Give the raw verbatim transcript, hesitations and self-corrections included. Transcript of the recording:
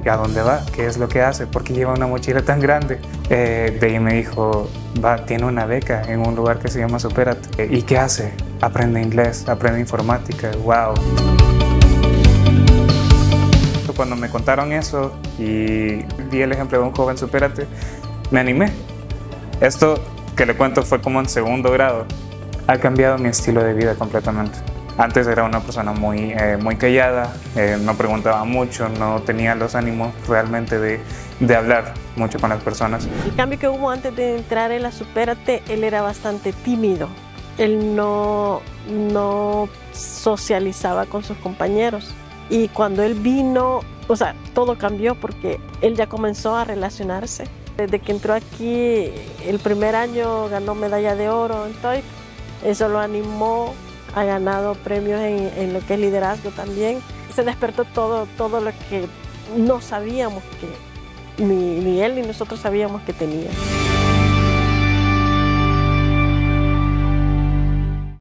¿Y a dónde va? ¿Qué es lo que hace? ¿Por qué lleva una mochila tan grande? Eh, de ahí me dijo, va, tiene una beca en un lugar que se llama Supérate. ¿Y qué hace? Aprende inglés, aprende informática. ¡Wow! Cuando me contaron eso y vi el ejemplo de un joven Supérate, me animé. Esto que le cuento fue como en segundo grado. Ha cambiado mi estilo de vida completamente. Antes era una persona muy, eh, muy callada, eh, no preguntaba mucho, no tenía los ánimos realmente de, de hablar mucho con las personas. El cambio que hubo antes de entrar en la Supérate, él era bastante tímido. Él no, no socializaba con sus compañeros. Y cuando él vino, o sea, todo cambió porque él ya comenzó a relacionarse. Desde que entró aquí, el primer año ganó medalla de oro en TOEIC. Eso lo animó. Ha ganado premios en, en lo que es liderazgo también. Se despertó todo, todo lo que no sabíamos que, ni, ni él ni nosotros sabíamos que tenía.